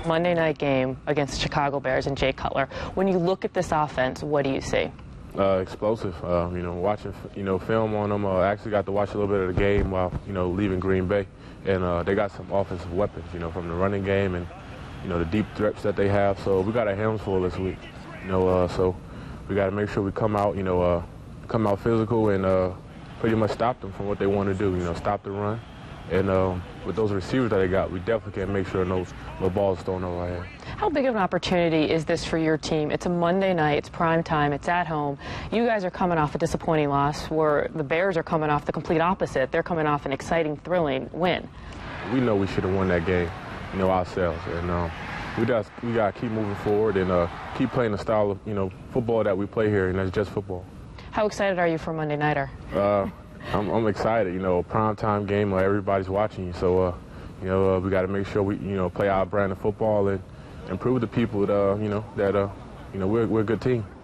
Monday night game against the Chicago Bears and Jay Cutler. When you look at this offense, what do you see? Explosive. Watching film on them. I actually got to watch a little bit of the game while leaving Green Bay, and they got some offensive weapons. From the running game and the deep threats that they have. So we got our hands full this week. So we got to make sure we come out physical and pretty much stop them from what they want to do. Stop the run. And with those receivers that they got, we definitely can make sure no balls thrown over our head. How big of an opportunity is this for your team? It's a Monday night, it's prime time, it's at home. You guys are coming off a disappointing loss where the Bears are coming off the complete opposite. They're coming off an exciting, thrilling win. We know we should have won that game, ourselves. And we got to keep moving forward and keep playing the style of, football that we play here, and that's just football. How excited are you for Monday Nighter? I'm excited. Prime time game, everybody's watching you. So, we got to make sure we, play our brand of football and prove to people that, we're a good team.